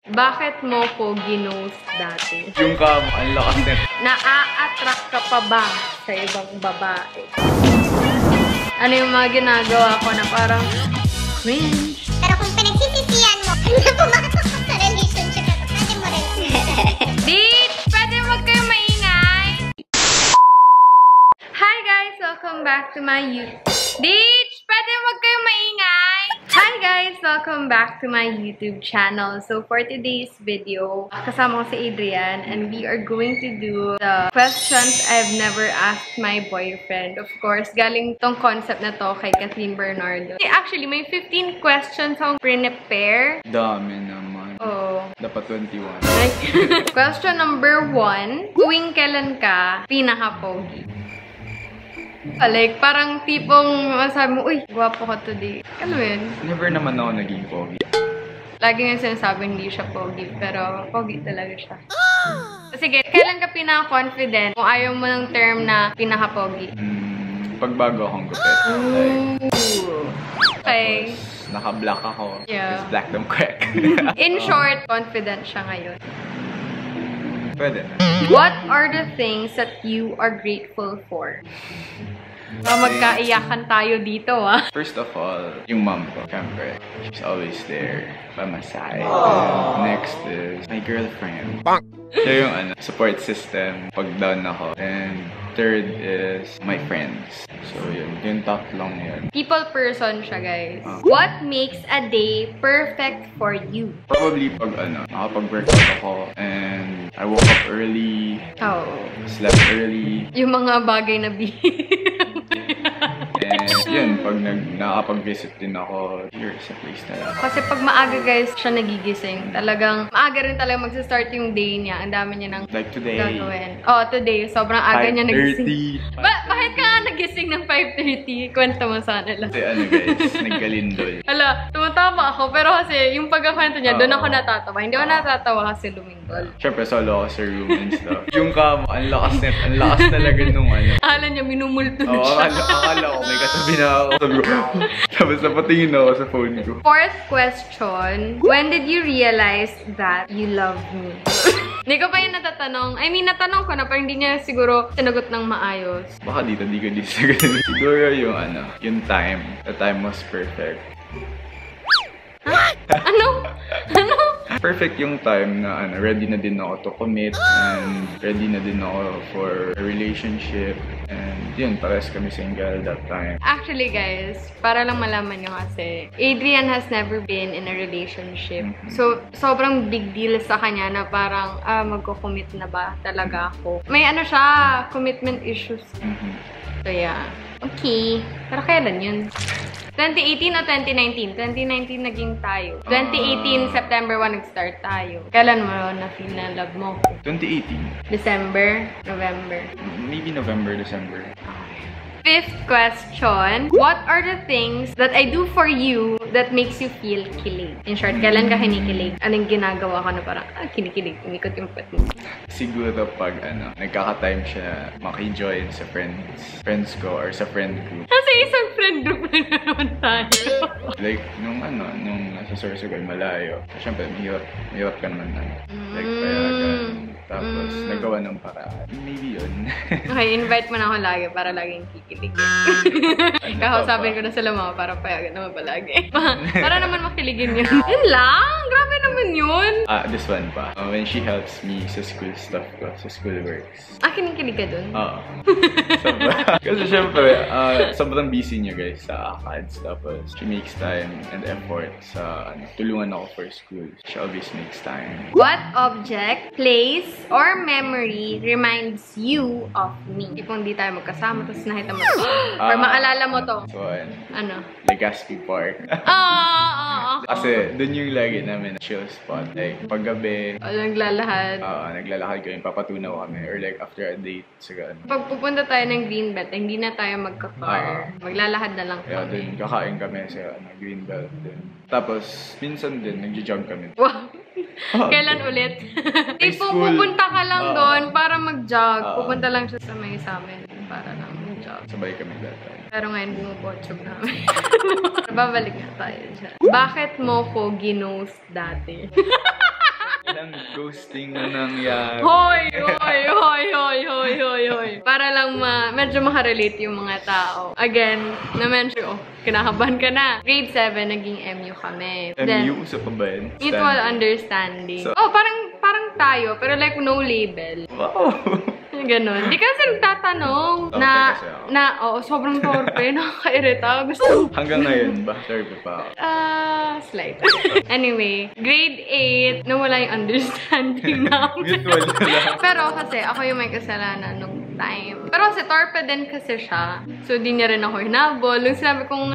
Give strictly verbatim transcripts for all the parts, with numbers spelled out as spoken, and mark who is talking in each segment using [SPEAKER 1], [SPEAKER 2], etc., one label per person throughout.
[SPEAKER 1] Bakit mo ko ginost dati?
[SPEAKER 2] Yung ka mo, ang lakas net.
[SPEAKER 1] Naa-attract ka pa ba sa ibang babae? Ano yung mga ginagawa ko na parang cringe?
[SPEAKER 3] Pero kung pinagsisisihan mo, na pumasok ka sa relationship na to, pwede mo rin.
[SPEAKER 1] Bitch! Pwede wag kayo maingay! Hi guys! Welcome back to my YouTube. Bitch! Pwede wag kayo maingay! Hi guys! Welcome back to my YouTube channel. So for today's video, kasama ko si Adrian and we are going to do the questions I've never asked my boyfriend. Of course, galing tong concept na to kay Catherine Bernardo. Actually, may fifteen questions akong prepare.
[SPEAKER 2] Dami naman.
[SPEAKER 1] Oh.
[SPEAKER 2] Dapat twenty-one.
[SPEAKER 1] Question number one. Tuwing kailan ka pinaka-pogi? Like, parang tipong masabi mo, uy, gwapo ka today. Ano yun?
[SPEAKER 2] Never naman ako naging pogi.
[SPEAKER 1] Lagi nga sinasabi hindi siya pogi, pero pogi talaga siya. So, sige, kailan ka pinaka-confident kung ayaw mo ng term na pinaka-pogi?
[SPEAKER 2] Hmm, pagbago akong gupit. Like,
[SPEAKER 1] Okay.
[SPEAKER 2] tapos, naka-black ako.
[SPEAKER 1] Yeah.
[SPEAKER 2] It's black them quick.
[SPEAKER 1] In short, confident siya ngayon.
[SPEAKER 2] Pwede na.
[SPEAKER 1] What are the things that you are grateful for? So, magkaiyakan tayo dito, ah.
[SPEAKER 2] First of all, yung mom ko, siyempre, she's always there by my side. And next is my girlfriend. Siya yung ano, support system pag down ako. And third is my friends. So yun, yung tatlong yun.
[SPEAKER 1] People person siya, guys.
[SPEAKER 2] Uh,
[SPEAKER 1] What makes a day perfect for you?
[SPEAKER 2] Probably pag ano, nakapag-workout ako and I woke up early,
[SPEAKER 1] Oh.
[SPEAKER 2] slept early.
[SPEAKER 1] Yung mga bagay na bihira.
[SPEAKER 2] And yun, pag nag nakapag-visit din ako here sa place na lang.
[SPEAKER 1] Kasi pag maaga, guys, siya nagigising. Talagang, maaga rin talaga magsa-start yung day niya. Ang dami niya ng
[SPEAKER 2] Like today,
[SPEAKER 1] gagawin. Oh, today. Sobrang aga niya nagising.
[SPEAKER 2] five thirty.
[SPEAKER 1] Ba bakit ka nga nagising ng five thirty? Kwento mo sa nila.
[SPEAKER 2] Kasi ano guys, nagkalindol.
[SPEAKER 1] Hala, tumatawa ako. Pero kasi, yung pagkakwento niya,
[SPEAKER 2] Oo.
[SPEAKER 1] doon ako natatawa. Hindi ako natatawa kasi lumingkol.
[SPEAKER 2] Siyempre, solo ako sa room and stuff. Yung kamo, ang lakas net, ang lakas talaga nung ano.
[SPEAKER 1] Akala niya, minumulto na
[SPEAKER 2] Oo,
[SPEAKER 1] siya.
[SPEAKER 2] akala, akala ko, may katabi na ako. Sabi ko, tapos napatingin ako sa phone ko.
[SPEAKER 1] Fourth question. When did you realize that you love me? Hindi ko pa yun natatanong. I mean, natanong ko na parang hindi niya siguro sinagot ng maayos.
[SPEAKER 2] Baka dito, di ko di sagot. Siguro yung ano, yung time. The time was perfect.
[SPEAKER 1] Huh? Ano? Ano?
[SPEAKER 2] Perfect yung time na ano, ready na din ako to commit and ready na din ako for a relationship. And yun, pares kami single that time.
[SPEAKER 1] Actually, guys, para lang malaman nyo kasi, Adrian has never been in a relationship.
[SPEAKER 2] Mm-hmm.
[SPEAKER 1] So, sobrang big deal sa kanya na parang, ah, magko-commit na ba talaga ako? May ano siya, commitment issues.
[SPEAKER 2] Mm-hmm.
[SPEAKER 1] So, yeah. Okay. Pero kailan yun? twenty eighteen o twenty nineteen? twenty nineteen naging tayo. twenty eighteen, uh, September one, nag-start tayo. Kailan mo na-feel na love mo?
[SPEAKER 2] twenty eighteen.
[SPEAKER 1] December? November?
[SPEAKER 2] Maybe November, December.
[SPEAKER 1] Fifth question. What are the things that I do for you that makes you feel kilig? In short, kailan ka kinikilig? Anong ginagawa ko na parang, ah, kinikilig, umikot yung pet mo?
[SPEAKER 2] Siguro pag ano, nagkaka-time siya maki-join sa friends, friends ko or sa friend group.
[SPEAKER 1] Kasi isang friend group na naman tayo.
[SPEAKER 2] Like, nung ano, nung nasa Sorsogon, malayo. Siyempre, mahirap, mahirap ka naman ano. Like, payagan. Tapos,
[SPEAKER 1] Mm.
[SPEAKER 2] nagawa ng paraan. Maybe yun.
[SPEAKER 1] Okay, invite mo na ako lagi para laging kikilig.
[SPEAKER 2] Ano
[SPEAKER 1] Kakausapin ko na sila mga para payagan naman palagi. Para naman makiligin yun. Yun lang! Grabe naman yun!
[SPEAKER 2] Ah, this one pa. Uh, when she helps me sa school stuff ko, sa school works.
[SPEAKER 1] Ah, kinikilig ka dun?
[SPEAKER 2] Oo. Sobra. Kasi syempre, uh, sobrang busy niya guys sa A C A D. Tapos, she makes time and effort sa ano, tulungan ako for school. She always makes time.
[SPEAKER 1] What object, place, or memory reminds you of me? Tipong di tayo magkasama, tapos nakita mo. Or
[SPEAKER 2] Ah,
[SPEAKER 1] maalala mo to.
[SPEAKER 2] So, ano,
[SPEAKER 1] Ano?
[SPEAKER 2] Legazpi Park.
[SPEAKER 1] Ah, ah, ah.
[SPEAKER 2] Kasi, dun yung lagi namin chill spot. Like, paggabi,
[SPEAKER 1] O, naglalahad.
[SPEAKER 2] uh, naglalakad kami, papatunaw kami. Or like, after a date, sa gano'n.
[SPEAKER 1] Pag pupunta tayo ng Greenbelt, hindi na tayo magka-car. Maglalahad na lang
[SPEAKER 2] Kaya
[SPEAKER 1] kami.
[SPEAKER 2] dun, kakain kami sa ano, Greenbelt din. Tapos, minsan din, nag-jog kami.
[SPEAKER 1] Wow! Kailan ulit?
[SPEAKER 2] High
[SPEAKER 1] Tipo,
[SPEAKER 2] school.
[SPEAKER 1] pupunta ka lang
[SPEAKER 2] Oo.
[SPEAKER 1] doon para mag-jog.
[SPEAKER 2] Oo.
[SPEAKER 1] Pupunta lang siya sa may sa amin para lang mag-jog.
[SPEAKER 2] Sabay kami that time.
[SPEAKER 1] Pero ngayon, bumubotchog namin. Babalik na tayo dyan. Bakit mo ko ginost dati?
[SPEAKER 2] Ghosting na nangyari.
[SPEAKER 1] Hoy! Hoy! Hoy! Hoy! Hoy! Hoy! Hoy! Para lang ma medyo makarelate yung mga tao. Again, na-mention, oh, kinakabahan ka na. Grade seven, naging M U kami.
[SPEAKER 2] M U? Sa pa ba yun?
[SPEAKER 1] Mutual understanding.
[SPEAKER 2] So,
[SPEAKER 1] oh, parang parang tayo, pero like no label.
[SPEAKER 2] wow!
[SPEAKER 1] Ganon. Di kasi nagtatanong
[SPEAKER 2] Torpe
[SPEAKER 1] na,
[SPEAKER 2] kasi ako.
[SPEAKER 1] na, oo, sobrang torpe, nakakairita. Gusto
[SPEAKER 2] Hanggang ngayon ba? Torpe pa ako.
[SPEAKER 1] Ah, slight. Anyway, grade eight, nawala yung understanding namin.
[SPEAKER 2] Mutual na lang.
[SPEAKER 1] Pero kasi ako yung may kasalanan nung time. Pero kasi torpe din kasi siya. So, di niya rin ako hinabol. Nung sinabi kong,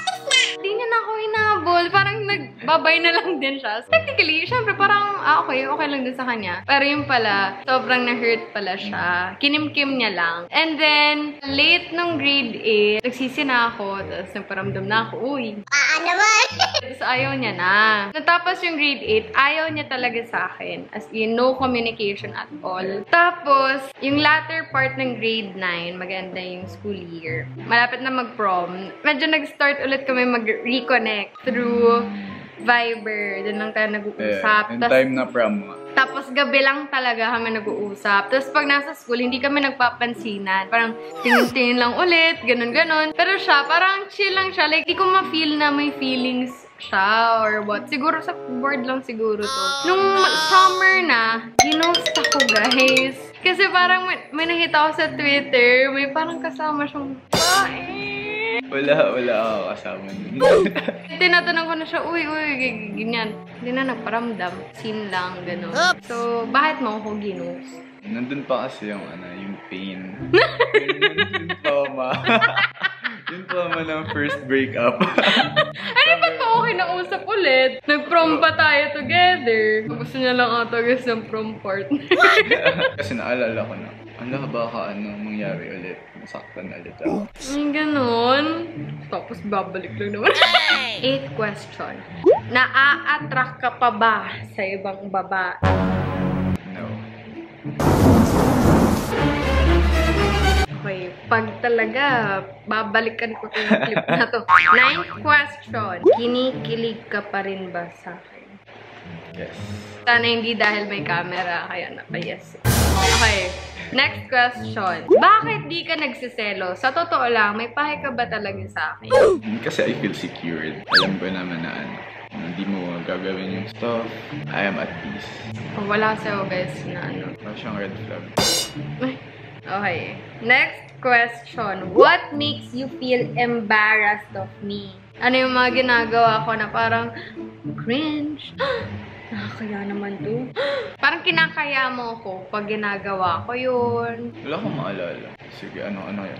[SPEAKER 1] di niya na ako hinabol. Parang nagbabay na lang din siya. So, technically, syempre parang, ah, okay, okay lang din sa kanya. Pero yung pala, sobrang na-hurt pala siya. Kinimkim niya lang. And then, late nung grade eight, nagsisi na ako. Tapos nagparamdam na ako, uy.
[SPEAKER 3] Ah, naman!
[SPEAKER 1] Tapos ayaw niya na. Natapos yung grade eight, ayaw niya talaga sa akin. As in, no communication at all. Tapos, yung latter part ng grade nine, maganda yung school year. Malapit na mag-prom. Medyo nag-start ulit kami mag-reconnect through Viber. Doon lang tayo nag-uusap.
[SPEAKER 2] Eh, yung
[SPEAKER 1] Tas,
[SPEAKER 2] time na prom mo.
[SPEAKER 1] tapos gabi lang talaga kami nag-uusap. Tapos pag nasa school, hindi kami nagpapansinan. Parang tingin-tingin lang ulit, ganun-ganun. Pero siya, parang chill lang siya. Like, di ko ma-feel na may feelings siya or what. Siguro sa board lang siguro to. Nung summer na, ginost ako, guys. Kasi parang may, may nakita ko sa Twitter, may parang kasama siyang bae.
[SPEAKER 2] Wala, wala ako kasama nun.
[SPEAKER 1] Tinatanong ko na siya, uy, uy, ganyan. Hindi na nagparamdam. Scene lang, gano'n. So, bakit mo ako ginost?
[SPEAKER 2] Nandun pa kasi yung, ano, yung pain. yung trauma. yung trauma ng first breakup.
[SPEAKER 1] Ano ba pa okay na usap ulit? Nag-prom pa tayo together. Gusto niya lang ata guys ng prom partner.
[SPEAKER 2] Kasi naalala ko na, ano baka ano mangyari ulit? Masaktan ulit ako.
[SPEAKER 1] Ay, ganun. Tapos babalik lang naman. Eighth question. Naa-attract ka pa ba sa ibang babae?
[SPEAKER 2] No.
[SPEAKER 1] Okay, pag talaga, babalikan ko yung clip na to. Ninth question. Kinikilig ka pa rin ba sa akin?
[SPEAKER 2] Yes.
[SPEAKER 1] Sana hindi dahil may camera, kaya naka-yes. Okay. Next question. Bakit di ka nagsiselo? Sa totoo lang, may pahe ka ba talaga sa akin?
[SPEAKER 2] Kasi I feel secured. Alam ko naman na ano, hindi mo gagawin yung stuff. I am at peace.
[SPEAKER 1] Oh, wala sa'yo guys na ano.
[SPEAKER 2] Wala siyang red flag.
[SPEAKER 1] Okay. Next question. What makes you feel embarrassed of me? Ano yung mga ginagawa ko na parang cringe? Nakakaya naman to. Parang kinakaya mo ko pag ginagawa ko yun.
[SPEAKER 2] Wala akong maalala. Sige, ano, ano yan?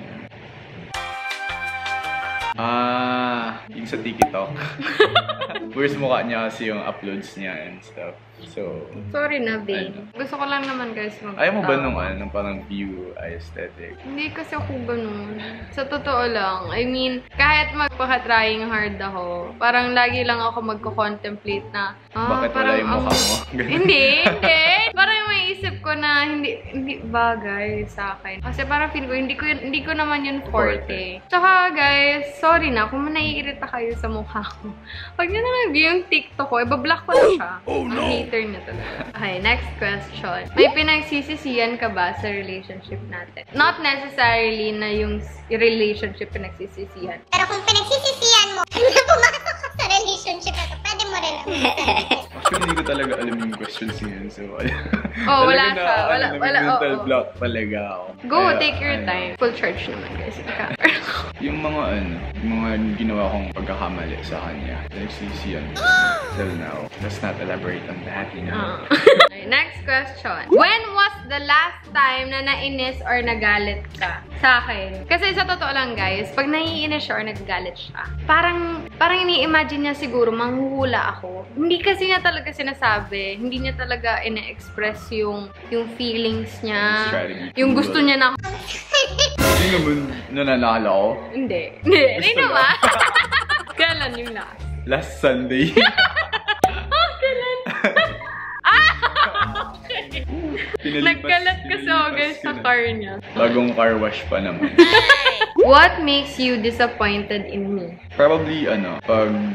[SPEAKER 2] Ah, yung sa TikTok. Worst mukha niya kasi yung uploads niya and stuff. So,
[SPEAKER 1] sorry na, babe.
[SPEAKER 2] Ano?
[SPEAKER 1] Gusto ko lang naman guys mag-
[SPEAKER 2] ayaw mo ba nung ano, nung parang view aesthetic?
[SPEAKER 1] Hindi kasi ako ganun. Sa totoo lang. I mean, kahit magpaka-trying hard ako, parang lagi lang ako magko-contemplate na, ah,
[SPEAKER 2] Bakit wala
[SPEAKER 1] parang
[SPEAKER 2] yung mukha
[SPEAKER 1] ang-
[SPEAKER 2] mo? Ganun.
[SPEAKER 1] Hindi, hindi. Parang may isip ko na hindi hindi bagay sa akin. Kasi parang feel ko, hindi ko, yun- hindi ko naman yun forte. Tsaka guys, sorry na kung naiirita kayo sa mukha ko. Pag nyo na lang yung TikTok ko, ibablock ko na siya. Oh no! Ang hater niya talaga. Okay, next question. May pinagsisisihan ka ba sa relationship natin? Not necessarily na yung relationship pinagsisisihan.
[SPEAKER 3] Pero kung pinagsisisihan mo na pumasok ka sa relationship na to, pwede mo rin naman sabihin.
[SPEAKER 2] Actually, hindi ko talaga alam yung questions niyan. So,
[SPEAKER 1] Oh, wala
[SPEAKER 2] talaga
[SPEAKER 1] siya.
[SPEAKER 2] na,
[SPEAKER 1] Wala,
[SPEAKER 2] ano,
[SPEAKER 1] wala,
[SPEAKER 2] mental
[SPEAKER 1] oo.
[SPEAKER 2] block talaga ako.
[SPEAKER 1] Go,
[SPEAKER 2] Kaya,
[SPEAKER 1] take your
[SPEAKER 2] ano,
[SPEAKER 1] time. Full charge naman guys. Ika.
[SPEAKER 2] Yung mga ano, yung mga ginawa kong pagkakamali sa kanya. Nagsisiyan ko. Till now. Let's not elaborate on that, you know?
[SPEAKER 1] Ah. Okay, next question. When was the last time na nainis or nagalit ka sa akin? Kasi sa totoo lang guys, pag naiinis siya or nagagalit siya, parang, parang ini-imagine niya siguro manghuhula ako. Hindi kasi niya talaga sinasabi. Hindi niya talaga ina-express yung, yung feelings niya.
[SPEAKER 2] Strategy.
[SPEAKER 1] Yung gusto niya na
[SPEAKER 2] Hindi naman nananalo ako.
[SPEAKER 1] Hindi. Hindi. Hindi
[SPEAKER 2] Gusto
[SPEAKER 1] naman. Kailan yung last?
[SPEAKER 2] Last Sunday.
[SPEAKER 1] Ah, kailan? Ah! Okay.
[SPEAKER 2] Pinalipas-
[SPEAKER 1] Nagkalat kasi ako guys
[SPEAKER 2] pinalipas
[SPEAKER 1] sa
[SPEAKER 2] ko na.
[SPEAKER 1] car niya.
[SPEAKER 2] Bagong car wash pa naman.
[SPEAKER 1] What makes you disappointed in me?
[SPEAKER 2] Probably, ano, pag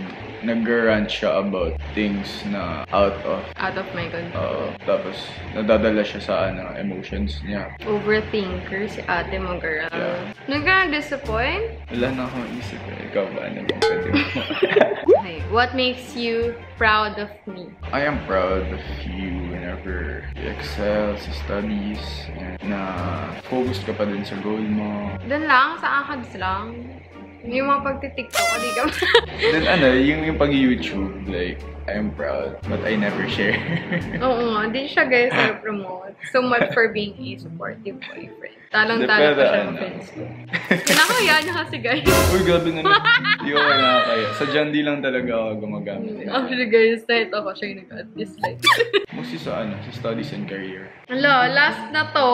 [SPEAKER 2] nag-rant siya about things na out of
[SPEAKER 1] Out of my control.
[SPEAKER 2] uh, tapos nadadala siya sa ano, emotions niya.
[SPEAKER 1] Overthinker si ate mo, girl.
[SPEAKER 2] Yeah.
[SPEAKER 1] Nagka-disappoint?
[SPEAKER 2] Wala na akong isip eh. Ikaw ba? Ano bang pwede mo?
[SPEAKER 1] Okay. What makes you proud of me?
[SPEAKER 2] I am proud of you whenever you excel sa studies and na focus ka pa din sa goal mo.
[SPEAKER 1] Doon lang, sa akads lang. Yung mga pagtitiktok, hindi ka
[SPEAKER 2] Then ano, yung, yung pag-YouTube, like, I'm proud, but I never share.
[SPEAKER 1] Oo nga, di siya guys na-promote. So much for being a supportive boyfriend. Talong-talo pa siya ng
[SPEAKER 2] ano.
[SPEAKER 1] friends ko. Kinakaya niya kasi guys.
[SPEAKER 2] Uy, grabe naman. Hindi ko kinakaya. Sa Jandi lang talaga ako gumagamit.
[SPEAKER 1] Actually guys, kahit ako siya yung nag-dislike.
[SPEAKER 2] Mostly sa ano, sa studies and career.
[SPEAKER 1] Hello, last na to.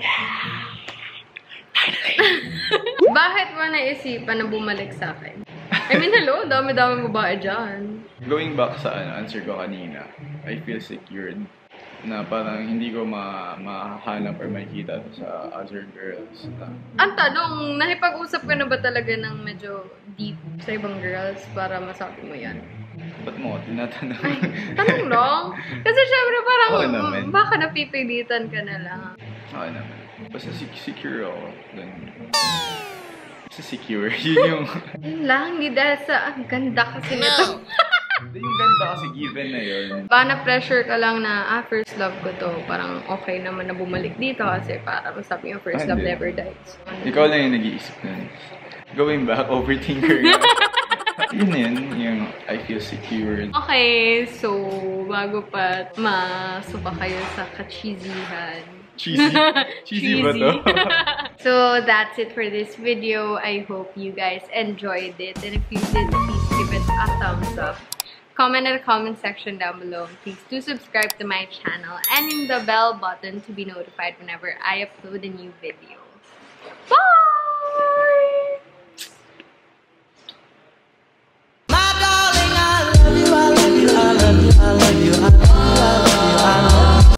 [SPEAKER 1] Bakit mo naisipan na bumalik sa akin? I mean, hello, dami-dami babae dyan.
[SPEAKER 2] Going back sa ano, answer ko kanina, I feel secured na parang hindi ko ma mahanap or makikita sa other girls. Na,
[SPEAKER 1] Ang tanong, nakipag-usap ka na ba talaga ng medyo deep sa ibang girls para masabi mo yan?
[SPEAKER 2] ba't mo ako tinatanong?
[SPEAKER 1] Ay, tanong lang. Kasi syempre parang,
[SPEAKER 2] Oo naman.
[SPEAKER 1] baka napipilitan ka na lang.
[SPEAKER 2] Oo naman. Basta sec- secure ako. Then, basta secure. Yun yung...
[SPEAKER 1] Yun lang, hindi dahil sa, ang ganda kasi nito.
[SPEAKER 2] yung ganda kasi given na yun.
[SPEAKER 1] Baka na-pressure ka lang na, ah, first love ko to. Parang okay naman na bumalik dito kasi para masabi yung first
[SPEAKER 2] Ah,
[SPEAKER 1] love
[SPEAKER 2] hindi.
[SPEAKER 1] never dies.
[SPEAKER 2] Ikaw lang yung nag-iisip nun. Going back, overthinker nga. Yun yun, yung I feel secured.
[SPEAKER 1] Okay, so bago pa masuka kayo sa kacheesyhan.
[SPEAKER 2] Cheesy. Cheesy ba to?
[SPEAKER 1] So that's it for this video. I hope you guys enjoyed it. And if you did, please give it a thumbs up. Comment in the comment section down below. Please do subscribe to my channel and ring the bell button to be notified whenever I upload a new video. Bye!